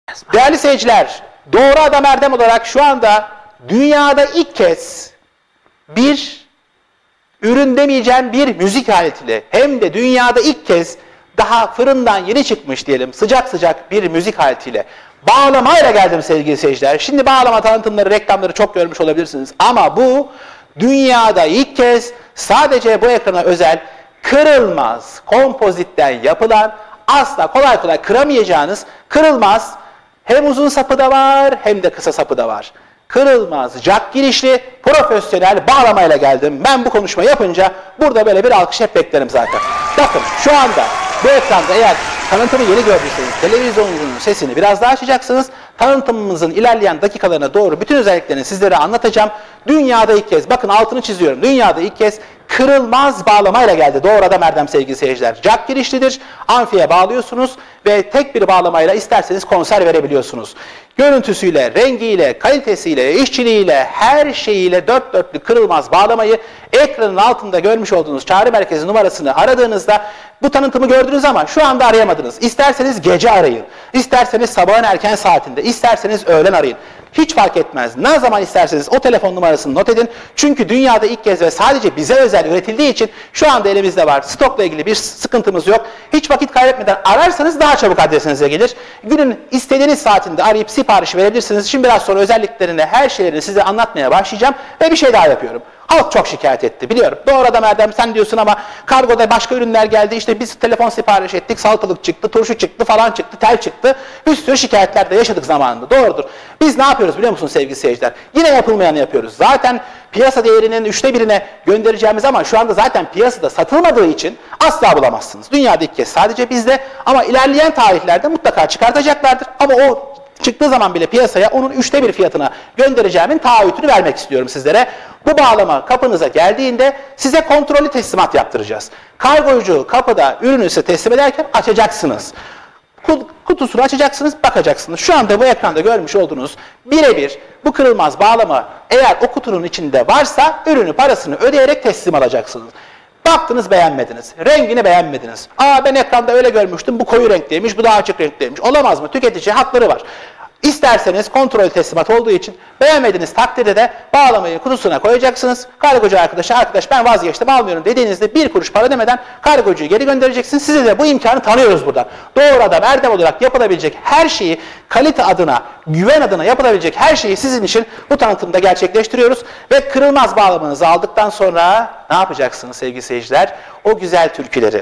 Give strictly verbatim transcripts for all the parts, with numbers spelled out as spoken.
Değerli seyirciler, Doğru Adam Erdem olarak şu anda dünyada ilk kez bir ürün demeyeceğim bir müzik aletiyle, hem de dünyada ilk kez daha fırından yeni çıkmış diyelim sıcak sıcak bir müzik aletiyle bağlamayla geldim sevgili seyirciler. Şimdi bağlama tanıtımları, reklamları çok görmüş olabilirsiniz ama bu dünyada ilk kez sadece bu ekrana özel kırılmaz kompozitten yapılan, asla kolay kolay kıramayacağınız, kırılmaz, hem uzun sapı da var hem de kısa sapı da var. Kırılmaz, jack girişli, profesyonel bağlamayla geldim. Ben bu konuşmayı yapınca burada böyle bir alkış hep beklerim zaten. Bakın şu anda bu ekranda eğer tanıtımı yeni gördüyseniz televizyonunuzun sesini biraz daha açacaksınız. Tanıtımımızın ilerleyen dakikalarına doğru bütün özelliklerini sizlere anlatacağım. Dünyada ilk kez, bakın altını çiziyorum, dünyada ilk kez kırılmaz bağlamayla geldi. Doğru Adam Erdem sevgili seyirciler. Jack girişlidir, amfiye bağlıyorsunuz ve tek bir bağlamayla isterseniz konser verebiliyorsunuz. Görüntüsüyle, rengiyle, kalitesiyle, işçiliğiyle, her şeyiyle dört dörtlük kırılmaz bağlamayı ekranın altında görmüş olduğunuz çağrı merkezi numarasını aradığınızda bu tanıtımı gördünüz ama şu anda arayamadınız. İsterseniz gece arayın, isterseniz sabahın erken saatinde, isterseniz öğlen arayın. Hiç fark etmez. Ne zaman isterseniz o telefon numarasını not edin. Çünkü dünyada ilk kez ve sadece bize özel üretildiği için şu anda elimizde var. Stokla ilgili bir sıkıntımız yok. Hiç vakit kaybetmeden ararsanız daha çabuk adresinize gelir. Günün istediğiniz saatinde arayıp sipariş verebilirsiniz. Şimdi biraz sonra özelliklerini, her şeylerini size anlatmaya başlayacağım. Ve bir şey daha yapıyorum. Halk çok şikayet etti biliyorum. Doğru Adam Erdem sen diyorsun ama kargoda başka ürünler geldi. İşte biz telefon sipariş ettik, salatalık çıktı, turşu çıktı, falan çıktı, tel çıktı. Bir sürü şikayetler de yaşadık zamanında. Doğrudur. Biz ne yapıyoruz biliyor musunuz sevgili seyirciler? Yine yapılmayanı yapıyoruz. Zaten piyasa değerinin üçte birine göndereceğimiz ama şu anda zaten piyasada satılmadığı için asla bulamazsınız. Dünyada ilk kez sadece bizde ama ilerleyen tarihlerde mutlaka çıkartacaklardır. Ama o çıktığı zaman bile piyasaya onun üçte bir fiyatına göndereceğimin taahhütünü vermek istiyorum sizlere. Bu bağlama kapınıza geldiğinde size kontrollü teslimat yaptıracağız. Kargocu kapıda ürünü size teslim ederken açacaksınız. Kutusunu açacaksınız, bakacaksınız. Şu anda bu ekranda görmüş olduğunuz birebir bu kırılmaz bağlama eğer o kutunun içinde varsa ürünü, parasını ödeyerek teslim alacaksınız. Baktınız beğenmediniz, rengini beğenmediniz. Aa ben ekranda öyle görmüştüm, bu koyu renkteymiş, bu daha açık renkteymiş. Olamaz mı? Tüketici hakları var. İsterseniz kontrol teslimat olduğu için beğenmediğiniz takdirde de bağlamayı kutusuna koyacaksınız. Kargocu arkadaşa, arkadaş ben vazgeçtim almıyorum dediğinizde bir kuruş para demeden kargocuyu geri göndereceksiniz. Size de bu imkanı tanıyoruz buradan. Doğru Adam Erdem olarak yapılabilecek her şeyi, kalite adına, güven adına yapılabilecek her şeyi sizin için bu tanıtımda gerçekleştiriyoruz. Ve kırılmaz bağlamanızı aldıktan sonra ne yapacaksınız sevgili seyirciler? O güzel türküleri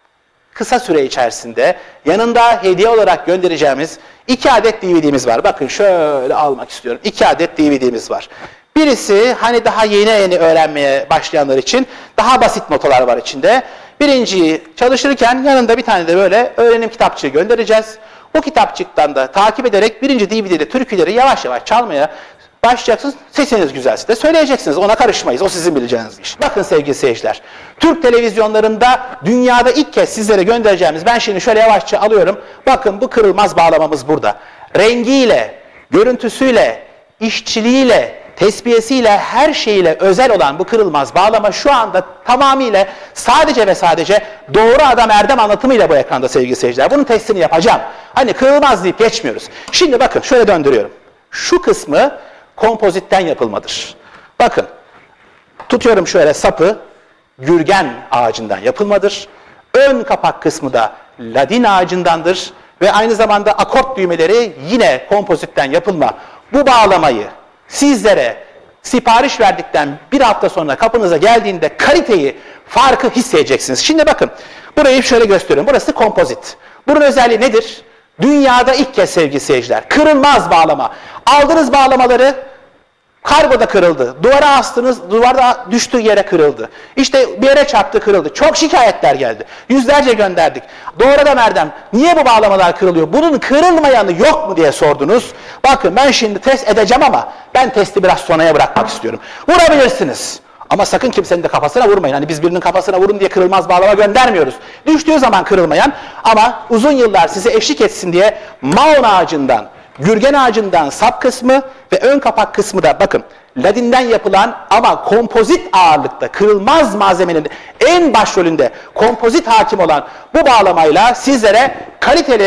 kısa süre içerisinde yanında hediye olarak göndereceğimiz iki adet D V D'miz var. Bakın şöyle almak istiyorum. iki adet D V D'miz var. Birisi hani daha yeni yeni öğrenmeye başlayanlar için daha basit notalar var içinde. Birinciyi çalışırken yanında bir tane de böyle öğrenim kitapçığı göndereceğiz. O kitapçıktan da takip ederek birinci D V D'de türküleri yavaş yavaş çalmaya başlayacaksınız. Sesiniz güzelse de söyleyeceksiniz. Ona karışmayız. O sizin bileceğiniz iş. Bakın sevgili seyirciler. Türk televizyonlarında dünyada ilk kez sizlere göndereceğimiz, ben şimdi şöyle yavaşça alıyorum. Bakın bu kırılmaz bağlamamız burada. Rengiyle, görüntüsüyle, işçiliğiyle, tesbihesiyle, her şeyiyle özel olan bu kırılmaz bağlama şu anda tamamıyla sadece ve sadece Doğru Adam Erdem anlatımıyla bu ekranda sevgili seyirciler. Bunun testini yapacağım. Hani kırılmaz deyip geçmiyoruz. Şimdi bakın şöyle döndürüyorum. Şu kısmı kompozitten yapılmadır. Bakın, tutuyorum şöyle sapı, gürgen ağacından yapılmadır. Ön kapak kısmı da ladin ağacındandır. Ve aynı zamanda akort düğmeleri yine kompozitten yapılma. Bu bağlamayı sizlere sipariş verdikten bir hafta sonra kapınıza geldiğinde kaliteyi, farkı hissedeceksiniz. Şimdi bakın, burayı şöyle gösteriyorum. Burası kompozit. Bunun özelliği nedir? Dünyada ilk kez sevgili seyirciler, kırılmaz bağlama. Aldığınız bağlamaları kargoda kırıldı, duvara astınız, duvarda düştüğü yere kırıldı. İşte bir yere çarptı, kırıldı. Çok şikayetler geldi. Yüzlerce gönderdik. Doğru Adam Erdem, niye bu bağlamalar kırılıyor? Bunun kırılmayanı yok mu diye sordunuz. Bakın ben şimdi test edeceğim ama ben testi biraz sonraya bırakmak istiyorum. Vurabilirsiniz. Ama sakın kimsenin de kafasına vurmayın. Hani biz birinin kafasına vurun diye kırılmaz bağlama göndermiyoruz. Düştüğü zaman kırılmayan ama uzun yıllar size eşlik etsin diye maon ağacından, gürgen ağacından sap kısmı ve ön kapak kısmı da bakın ladinden yapılan ama kompozit ağırlıkta, kırılmaz malzemenin en başrolünde kompozit hakim olan bu bağlamayla sizlere kaliteli,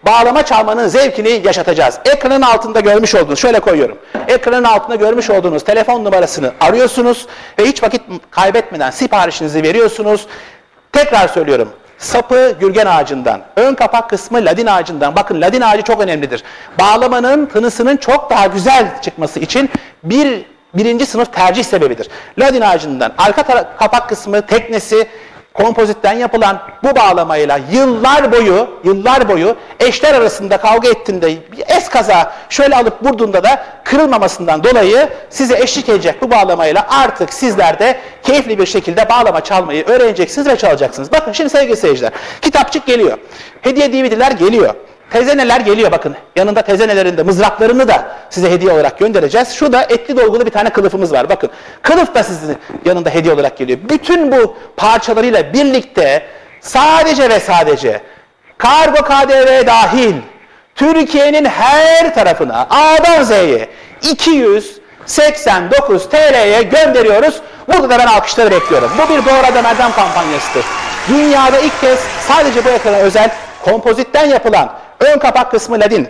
bağlama çalmanın zevkini yaşatacağız. Ekranın altında görmüş olduğunuz, şöyle koyuyorum. Ekranın altında görmüş olduğunuz telefon numarasını arıyorsunuz ve hiç vakit kaybetmeden siparişinizi veriyorsunuz. Tekrar söylüyorum. Sapı gürgen ağacından, ön kapak kısmı ladin ağacından. Bakın ladin ağacı çok önemlidir. Bağlamanın tınısının çok daha güzel çıkması için bir birinci sınıf tercih sebebidir. Ladin ağacından, arka kapak kısmı, teknesi, kompozitten yapılan bu bağlamayla yıllar boyu, yıllar boyu eşler arasında kavga ettiğinde bir eskaza şöyle alıp vurduğunda da kırılmamasından dolayı size eşlik edecek bu bağlamayla artık sizler de keyifli bir şekilde bağlama çalmayı öğreneceksiniz ve çalacaksınız. Bakın şimdi sevgili seyirciler, kitapçık geliyor, hediye D V D'ler geliyor. Tezeneler geliyor bakın. Yanında tezenelerin de mızraklarını da size hediye olarak göndereceğiz. Şurada etli dolgulu bir tane kılıfımız var. Bakın kılıf da sizin yanında hediye olarak geliyor. Bütün bu parçalarıyla birlikte sadece ve sadece kargo K D V dahil Türkiye'nin her tarafına A'dan Z'ye iki yüz seksen dokuz T L'ye gönderiyoruz. Burada da ben alkışları bekliyorum. Bu bir Doğru Adam Erdem kampanyasıdır. Dünyada ilk kez sadece bu ekrana özel kompozitten yapılan ön kapak kısmı ladin,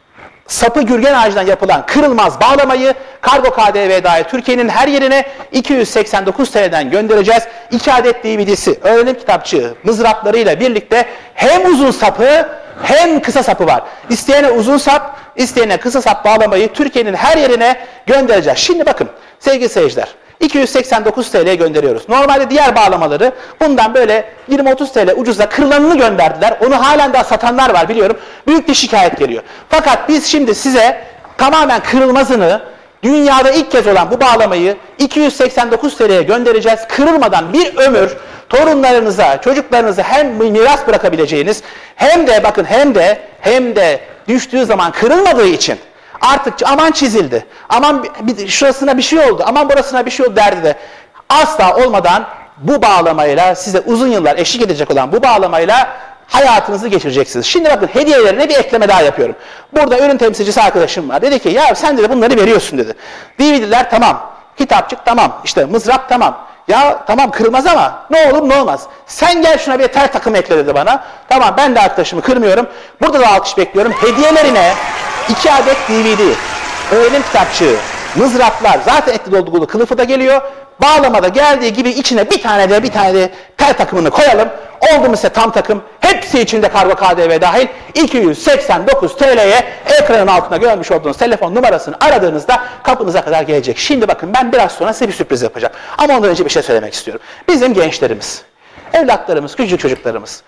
sapı gürgen ağacından yapılan kırılmaz bağlamayı kargo K D V dahil Türkiye'nin her yerine iki yüz seksen dokuz T L'den göndereceğiz. İki adet D V D'si, öğrenim kitapçığı, mızraplarıyla birlikte hem uzun sapı hem kısa sapı var. İsteyene uzun sap, isteyene kısa sap bağlamayı Türkiye'nin her yerine göndereceğiz. Şimdi bakın sevgili seyirciler, iki yüz seksen dokuz T L'ye gönderiyoruz. Normalde diğer bağlamaları bundan böyle yirmi otuz T L ucuzla kırılanını gönderdiler. Onu halen daha satanlar var biliyorum. Büyük bir şikayet geliyor. Fakat biz şimdi size tamamen kırılmazını, dünyada ilk kez olan bu bağlamayı iki yüz seksen dokuz T L'ye göndereceğiz. Kırılmadan bir ömür torunlarınıza, çocuklarınıza hem miras bırakabileceğiniz hem de bakın hem de hem de düştüğü zaman kırılmadığı için artık aman çizildi, aman bir, şurasına bir şey oldu, aman burasına bir şey oldu derdi de asla olmadan bu bağlamayla size uzun yıllar eşlik edecek olan bu bağlamayla hayatınızı geçireceksiniz. Şimdi bakın hediyelerine bir ekleme daha yapıyorum. Burada ürün temsilcisi arkadaşım var. Dedi ki ya sen de bunları veriyorsun dedi. D V D'ler tamam, kitapçık tamam, işte mızrap tamam. Ya tamam kırılmaz ama ne olur ne olmaz. Sen gel şuna bir tel takımı ekle dedi bana. Tamam ben de arkadaşımı kırmıyorum. Burada da alkış bekliyorum. Hediyelerine iki adet D V D, öğrenim kitapçığı, mızraplar, zaten etli dolgulu kılıfı da geliyor. Bağlamada geldiği gibi içine bir tane de bir tane de tel takımını koyalım. Oldu mu size tam takım? Hepsi içinde kargo K D V dahil iki yüz seksen dokuz T L'ye ekranın altında görmüş olduğunuz telefon numarasını aradığınızda kapınıza kadar gelecek. Şimdi bakın ben biraz sonra size bir sürpriz yapacağım. Ama ondan önce bir şey söylemek istiyorum. Bizim gençlerimiz, evlatlarımız, küçük çocuklarımız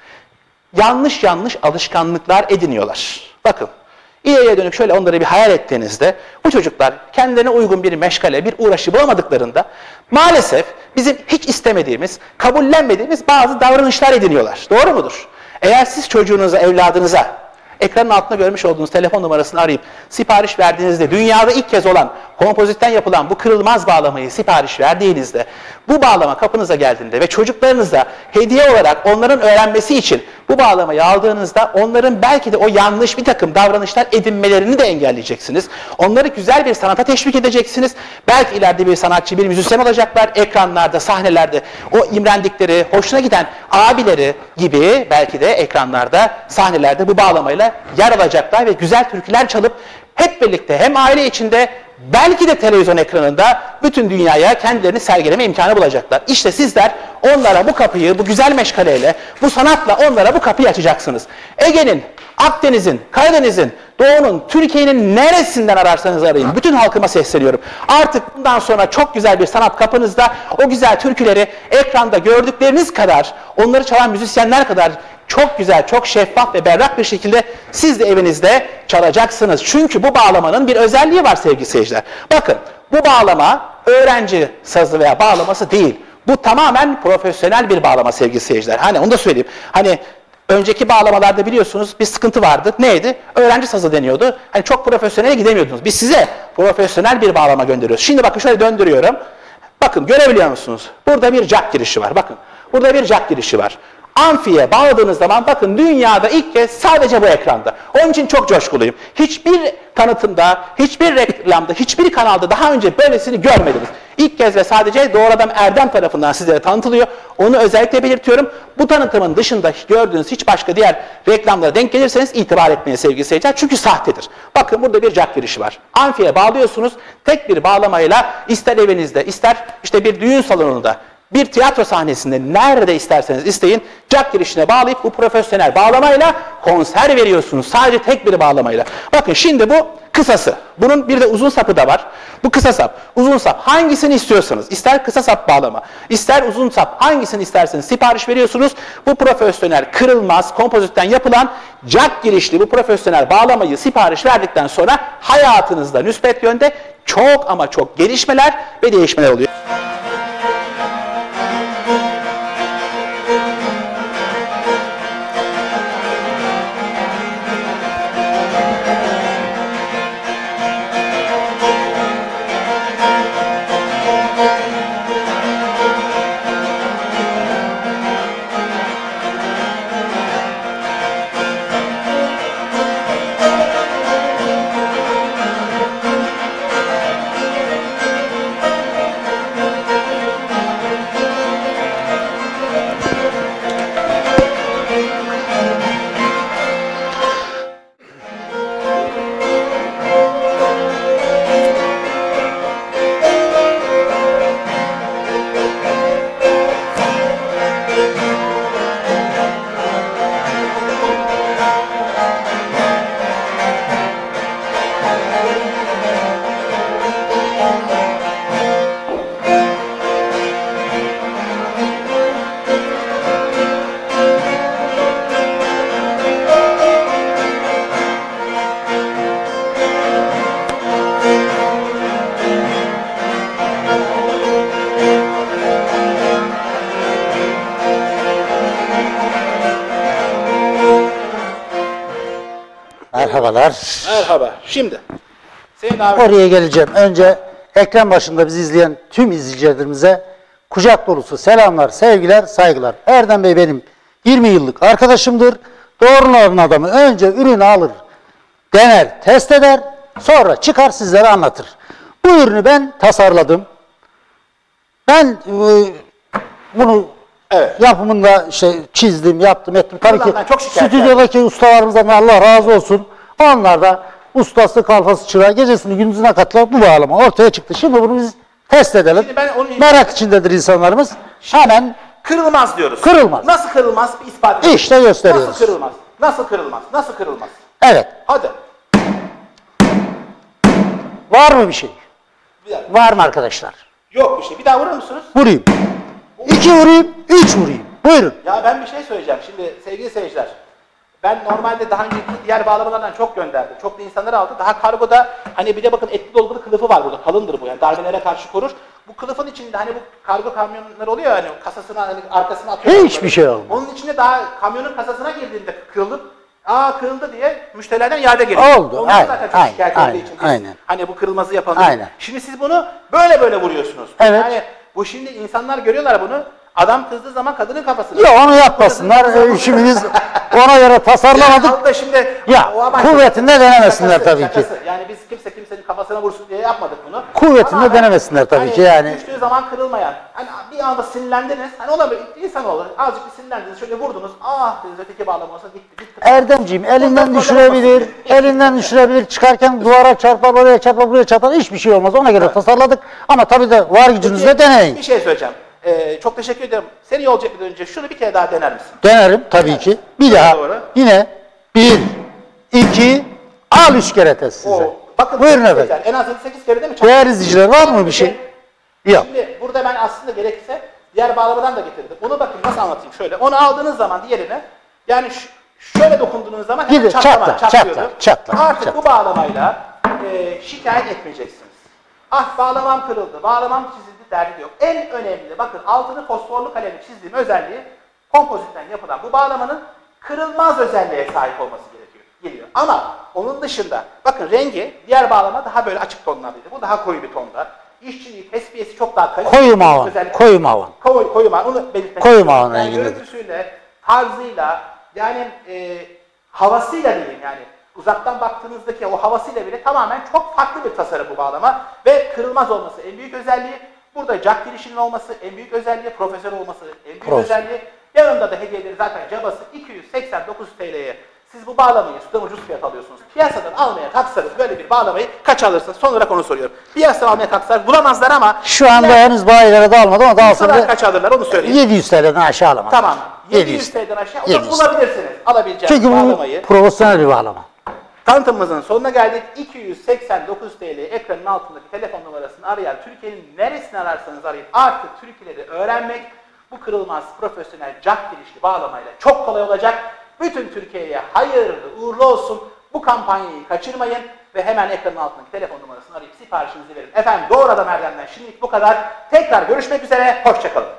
yanlış yanlış alışkanlıklar ediniyorlar. Bakın. İleriye dönük şöyle onları bir hayal ettiğinizde bu çocuklar kendilerine uygun bir meşgale, bir uğraşı bulamadıklarında maalesef bizim hiç istemediğimiz, kabullenmediğimiz bazı davranışlar ediniyorlar. Doğru mudur? Eğer siz çocuğunuza, evladınıza ekranın altında görmüş olduğunuz telefon numarasını arayıp sipariş verdiğinizde dünyada ilk kez olan kompozitten yapılan bu kırılmaz bağlamayı sipariş verdiğinizde bu bağlama kapınıza geldiğinde ve çocuklarınıza hediye olarak onların öğrenmesi için bu bağlamayı aldığınızda onların belki de o yanlış bir takım davranışlar edinmelerini de engelleyeceksiniz. Onları güzel bir sanata teşvik edeceksiniz. Belki ileride bir sanatçı, bir müzisyen olacaklar. Ekranlarda, sahnelerde o imrendikleri, hoşuna giden abileri gibi belki de ekranlarda, sahnelerde bu bağlamayla yer alacaklar ve güzel türküler çalıp hep birlikte hem aile içinde belki de televizyon ekranında bütün dünyaya kendilerini sergileme imkanı bulacaklar. İşte sizler onlara bu kapıyı, bu güzel meşgaleyle, bu sanatla onlara bu kapıyı açacaksınız. Ege'nin, Akdeniz'in, Karadeniz'in, Doğu'nun, Türkiye'nin neresinden ararsanız arayın. Bütün halkıma sesleniyorum. Artık bundan sonra çok güzel bir sanat kapınızda o güzel türküleri ekranda gördükleriniz kadar, onları çalan müzisyenler kadar çok güzel, çok şeffaf ve berrak bir şekilde siz de evinizde çalacaksınız. Çünkü bu bağlamanın bir özelliği var sevgili seyirciler. Bakın bu bağlama öğrenci sazı veya bağlaması değil. Bu tamamen profesyonel bir bağlama sevgili seyirciler. Hani onu da söyleyeyim. Hani önceki bağlamalarda biliyorsunuz bir sıkıntı vardı. Neydi? Öğrenci sazı deniyordu. Hani çok profesyonele gidemiyordunuz. Biz size profesyonel bir bağlama gönderiyoruz. Şimdi bakın şöyle döndürüyorum. Bakın görebiliyor musunuz? Burada bir jack girişi var. Bakın burada bir jack girişi var. amfiye bağladığınız zaman bakın dünyada ilk kez sadece bu ekranda. Onun için çok coşkuluyum. Hiçbir tanıtımda, hiçbir reklamda, hiçbir kanalda daha önce böylesini görmediniz. İlk kez ve sadece Doğru Adam Erdem tarafından sizlere tanıtılıyor. Onu özellikle belirtiyorum. Bu tanıtımın dışında gördüğünüz hiç başka diğer reklamlara denk gelirseniz itibar etmeye sevgili seyirciler. Çünkü sahtedir. Bakın burada bir jack girişi var. Amfiye bağlıyorsunuz. Tek bir bağlamayla ister evinizde, ister işte bir düğün salonunda, bir tiyatro sahnesinde nerede isterseniz isteyin jack girişine bağlayıp bu profesyonel bağlamayla konser veriyorsunuz. Sadece tek bir bağlamayla. Bakın şimdi bu kısası. Bunun bir de uzun sapı da var. Bu kısa sap, uzun sap hangisini istiyorsanız, ister kısa sap bağlama, ister uzun sap hangisini isterseniz sipariş veriyorsunuz. Bu profesyonel kırılmaz kompozitten yapılan jack girişli bu profesyonel bağlamayı sipariş verdikten sonra hayatınızda müspet yönde çok ama çok gelişmeler ve değişmeler oluyor. Merhabalar. Merhaba. Şimdi Sayın abi. Oraya geleceğim. Önce ekran başında bizi izleyen tüm izleyicilerimize kucak dolusu selamlar, sevgiler, saygılar. Erdem Bey benim yirmi yıllık arkadaşımdır. Doğruların adamı önce ürünü alır, dener, test eder, sonra çıkar sizlere anlatır. Bu ürünü ben tasarladım. Ben e, bunu Evet. yapımında işte çizdim, yaptım, ettim. Tabii ki çok stüdyodaki ustalarımızdan Allah razı olsun. Onlar da ustası, kalfası, çırağı gecesini gündüzüne katlayıp bu bağlama ortaya çıktı. Şimdi bunu biz test edelim. Şimdi ben onun Merak içindedir insanlarımız. Hemen kırılmaz diyoruz. Kırılmaz. Nasıl kırılmaz? Bir ispat edelim. İşte gösteriyoruz. Nasıl kırılmaz? Nasıl kırılmaz? Nasıl kırılmaz? evet. Hadi. Var mı bir şey? Bir dakika. Var mı arkadaşlar? Yok bir şey. Bir daha vurur musunuz? Vurayım. İki vurayım, üç vurayım. Buyurun. Ya ben bir şey söyleyeceğim. Şimdi sevgili seyirciler. Ben normalde daha önceki diğer bağlamalardan çok gönderdim. Çok da insanlar aldı. Daha kargoda hani bir de bakın etli dolgulu kılıfı var burada. Kalındır bu yani. Darbelere karşı korur. Bu kılıfın içinde hani bu kargo kamyonları oluyor hani kasasına hani arkasına atıyor. Hiçbir şey olmaz. Onun içinde daha kamyonun kasasına girdiğinde kırılıp aa kırıldı diye müşterilerden iade geliyor. Oldu. Onlar Aynen, zaten çok aynen, şikayet aynen, ettiği için biz aynen. hani bu kırılmazı yapalım. Aynen. Şimdi siz bunu böyle böyle vuruyorsunuz. Evet. Yani bu şimdi insanlar görüyorlar bunu. Adam kızdığı zaman kadının kafasını. Ya onu yapmasınlar. İşimiz ona göre tasarlamadık. Yani da şimdi Ya o amaçla- kuvvetinde denemesinler şakası, tabii ki. şakası. Yani biz kimse kimsenin kafasına vursun diye yapmadık bunu. Kuvvetinde Ama denemesinler tabii hani ki yani. Düştüğü zaman kırılmayan. Hani bir anda sinirlendiniz. Hani olabilir. İnsan olur. Azıcık bir sinirlendiniz. Şöyle vurdunuz. Ah dediniz öteki bağlaması gitti. gitti. Erdemciğim elinden Ondan düşürebilir, sonra- elinden düşürebilir, çıkarken duvara çarpar, oraya çarpar, buraya çarpar, hiçbir şey olmaz. Ona göre Evet. tasarladık ama tabii de var gücünüzle Peki, deneyin. Bir şey söyleyeceğim. Ee, çok teşekkür ederim. Seni yolcu etmeden önce şunu bir kere daha dener misin? Denerim tabii ki. Bir daha, Doğru. yine bir, iki, al üç kere test size. Oo. Bakın Buyurun çok efendim. güzel. En az yedi sekiz kere değil mi? Çok- Değerli izleyiciler var mı bir şey? Yok. Şimdi burada ben aslında gerekirse diğer bağlamadan da getirdim. Onu bakın nasıl anlatayım şöyle. Onu aldığınız zaman diğerine yani ş- şöyle dokunduğunuz zaman hemen Gidin, çatlama, çatlar, çatlıyordu. çatlar, çatlar, Artık çatlar. bu bağlamayla e, şikayet etmeyeceksiniz. Ah bağlamam kırıldı, bağlamam çizildi derdi yok. En önemli bakın altını fosforlu kalemle çizdiğim özelliği kompozitten yapılan bu bağlamanın kırılmaz özelliğe sahip olması gerekiyor. Geliyor. Ama onun dışında bakın rengi diğer bağlama daha böyle açık tonlardaydı. Bu daha koyu bir tonda. İşçiliği, tesbihesi çok daha kaliteli. Koyu mavan, Özellikle- koyu mavan. Koyu, koyu mavan. Onu belirtmek Koyu istiyorum. mavan yani rengindedir. görüntüsüyle, tarzıyla, yani e, havasıyla diyeyim, yani uzaktan baktığınızdaki o havasıyla bile tamamen çok farklı bir tasarım bu bağlama ve kırılmaz olması en büyük özelliği. Burada jack girişinin olması en büyük özelliği, profesör olması en büyük Profesör. özelliği. Yanında da hediyeleri zaten cabası iki yüz seksen dokuz TL'ye. Siz bu bağlamayı sudan ucuz fiyat alıyorsunuz. Piyasadan almaya kalksanız böyle bir bağlamayı kaç alırsınız? Son olarak onu soruyorum. Piyasadan almaya kalksalar bulamazlar ama Şu anda iler- henüz bayilere dağılmadı ama daha bulsalar sonra kaç alırlar onu söyleyeyim. yedi yüz T L'den aşağı alamaz. Tamam. yedi yüz yedi yüz. TL'den aşağı o da yedi yüz. bulabilirsiniz. Alabileceğiniz Çünkü bu bağlamayı. profesyonel bir bağlama. Tanıtımımızın sonuna geldik. iki yüz seksen dokuz TL ekranın altındaki telefon numarasını arayan, Türkiye'nin neresini ararsanız arayın. Artık Türkiye'leri öğrenmek bu kırılmaz profesyonel jack girişli bağlamayla çok kolay olacak. Bütün Türkiye'ye hayırlı uğurlu olsun. Bu kampanyayı kaçırmayın ve hemen ekranın altındaki telefon numarasını arayıp siparişinizi verin. Efendim Doğru Adam Erdem'den şimdilik bu kadar. Tekrar görüşmek üzere. Hoşçakalın.